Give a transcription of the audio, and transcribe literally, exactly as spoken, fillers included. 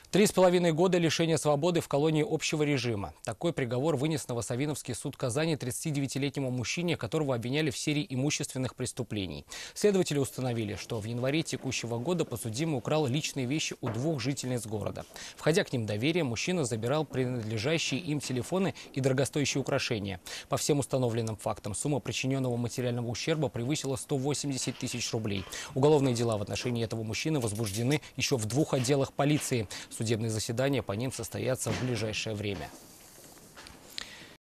Три с половиной года лишения свободы в колонии общего режима. Такой приговор вынес Новосавиновский суд Казани тридцатидевятилетнему мужчине, которого обвиняли в серии имущественных преступлений. Следователи установили, что в январе текущего года подсудимый украл личные вещи у двух жительниц города. Входя к ним в доверие, мужчина забирал принадлежащие им телефоны и дорогостоящие украшения. По всем установленным фактам, сумма причиненного материального ущерба превысила сто восемьдесят тысяч рублей. Уголовные дела в отношении этого мужчины возбуждены еще в двух отделах полиции. Судебные заседания по ним состоятся в ближайшее время.